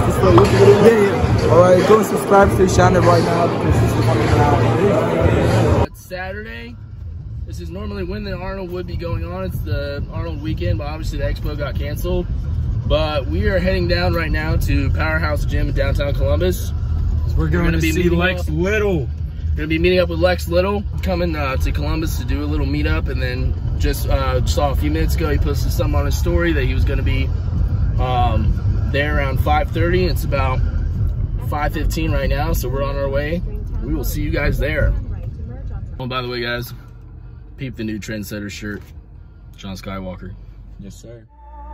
Yeah. Alright, go and subscribe to the channel right now because this is coming out. It's Saturday. This is normally when the Arnold would be going on. It's the Arnold weekend, but obviously the expo got canceled. But we are heading down right now to Powerhouse Gym in downtown Columbus. We're going to see Lex Little. We're going to be meeting up with Lex Little, coming to Columbus to do a little meetup, and then just saw a few minutes ago he posted something on his story that he was going to be there around 5:30. It's about 5:15 right now, so we're on our way. We will see you guys there. Oh, by the way, guys, peep the new Trendsetter shirt. John Skywalker. Yes, sir.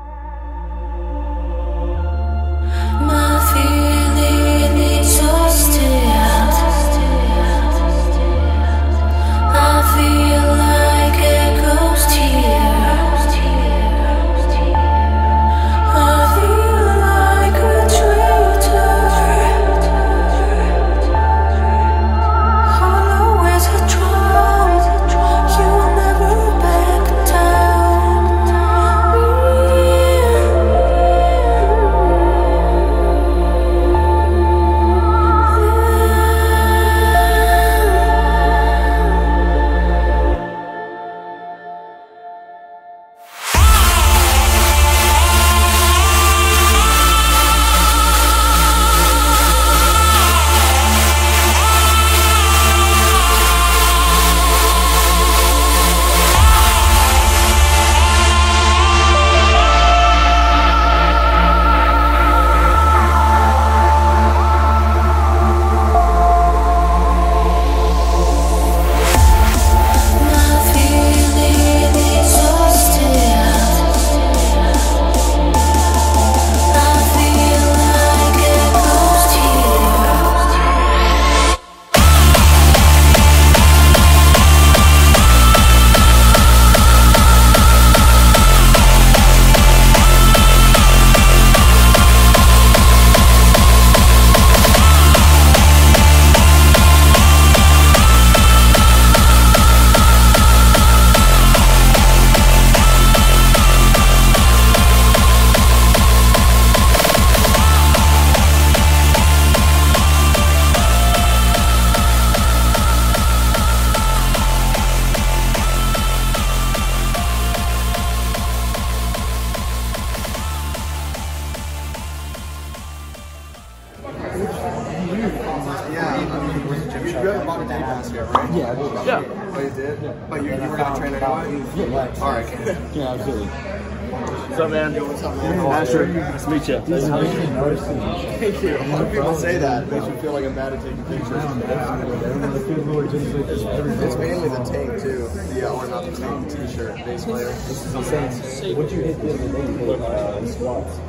My feeling exhausted. I feel like a ghost here. I feel like a traitor. Hollow as a drum, you'll never back down. Yeah, Oh, you did? Yeah. But you were going to train anyway? Yeah. All right. Yeah, absolutely. What's up, man? What's up, man? Asher, nice to meet you. Thank you. A lot of people say that. It makes me feel like I'm bad at taking pictures. It's mainly the tank, too. Yeah, or not the tank, the t-shirt, base layer. What'd you hit the other day with squats?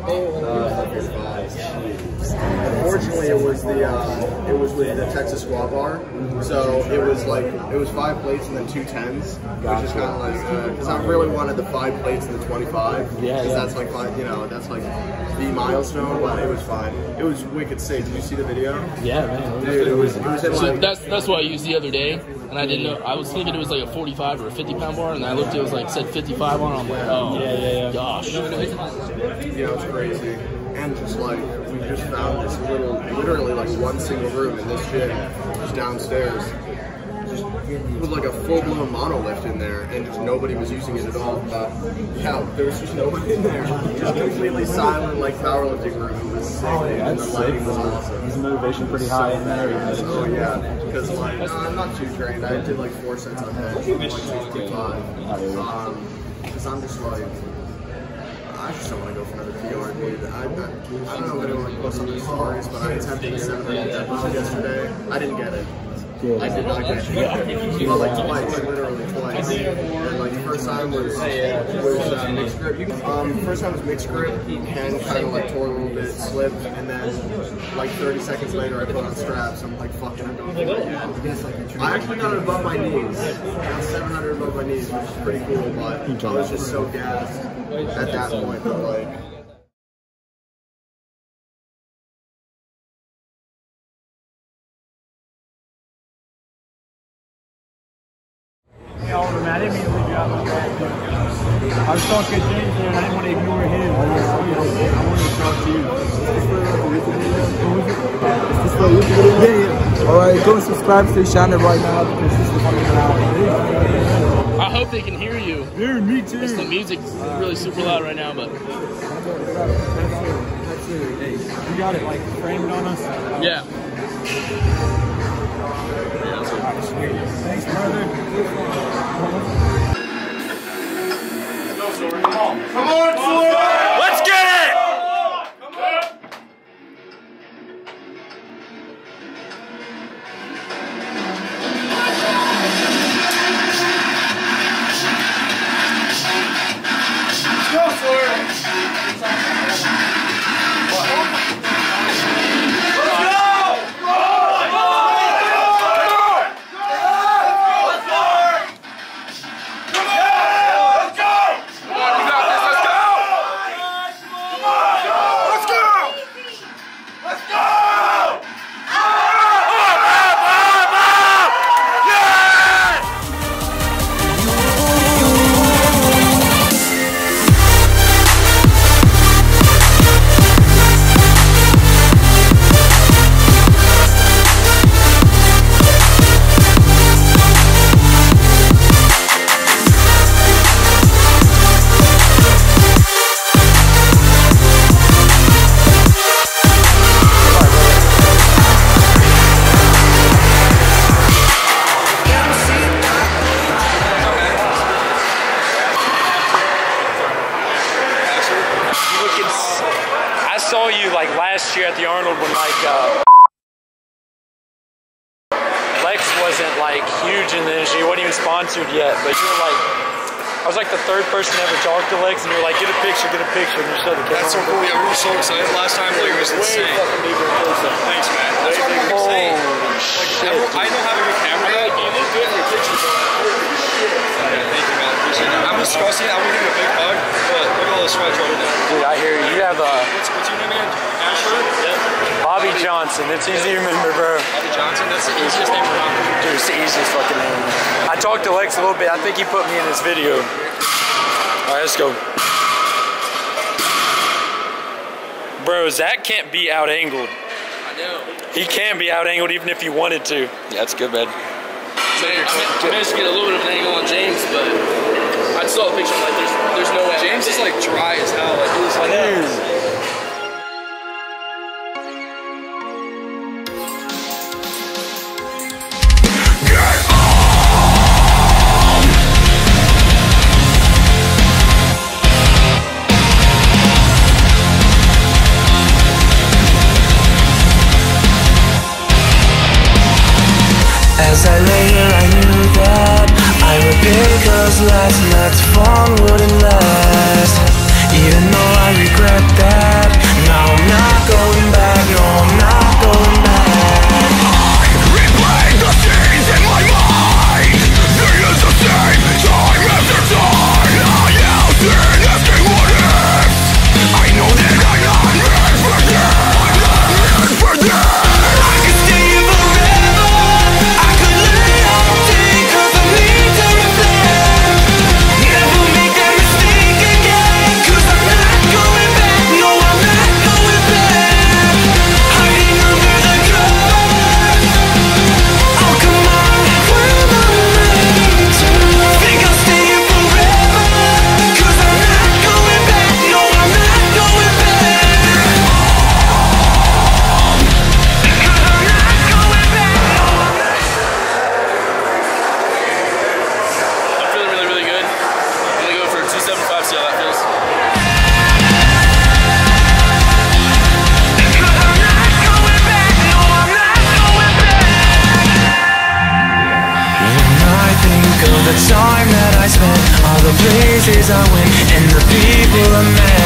Unfortunately, it was with the Texas squat bar. So it was 5 plates and then 2 10s, which is kind of like because I really wanted the 5 plates and the 25. Yeah, because that's like that's like the milestone. But it was fine. It was wicked safe. Did you see the video? Yeah, man. Dude, it was in So like, that's what I used the other day, and I didn't know. I was thinking it was like a 45 or a 50-pound bar, and I looked, it was like said 55 on it. I'm like, oh, yeah. gosh. yeah, it's crazy. And just like we just found this literally like one single room in this gym, just downstairs, just with like a full-blown monolift in there, and just nobody was using it at all. Yeah, there was just nobody in there. Just completely silent, like powerlifting room. It was sick, and the lighting was awesome. Is motivation pretty high in there? Oh yeah, because like I'm not too trained. I did like 4 sets on bench, like 65. Because I'm just like. I just don't want to go for another PR, dude. I don't know if anyone like post on their stories, but I attempted a 700 deadlift yesterday. I didn't get it. I did not get it. Well, like twice, literally twice. And like the first time was mixed grip. First time was mixed grip, and kind of like tore a little bit, slipped, and then like 30 seconds later I put on straps. I'm like, fucking, I'm going for it again. I actually got it above my knees. I got 700 above my knees, which is pretty cool, but I was just so gassed at that point. But like. I didn't mean to leave you out like that. I was talking to James there and I didn't want to ignore him. I wanted to talk to you. Yeah. Alright, go and subscribe to the channel right now because this is the funny out. I hope they can hear you. Dude, me too. The music's really super loud right now, but You got it like framed on us? yeah. Thanks, brother. Let's get it! I saw you like last year at the Arnold when like LEXX wasn't like huge in the industry. You wasn't even sponsored yet, but you were like, I was like the third person to ever talk to LEXX, and you were like, get a picture, and you showed the camera. That's so cool. Yeah, we were so excited last time. Like, it was insane. Thanks, man. That's what we were saying. Like, I don't have a good camera yet. You look good in your pictures. Yeah, thank you, man. Appreciate it. I'm disgusting. I want to give you a big hug, but look at all the sweat right now. Dude, I hear you. You have What's your name, man? Asher? Yeah. Bobby Johnson. It's easy to remember, bro. Bobby Johnson? That's the easiest name around. Dude, it's the easiest fucking name. I talked to LEXX a little bit. I think he put me in his video. Alright, let's go. Bro, Zach can't be out-angled. I know. He can be out-angled even if he wanted to. Yeah, that's good, man. I managed to get a little bit of an angle on James, but I saw a picture. Like, there's no way. James is like dry as hell. Like, he was like, As I lay here, I knew that I would pay, cause last night's fun wouldn't last. Even though I regret that, now I'm not going back, no, I'm not going back. I replay the scenes in my mind. They use the same time after time. I am still asking what ifs. I know that I'm not meant for this. I'm not meant for this. I could stay here forever. The time that I spent, all the places I went, and the people I met.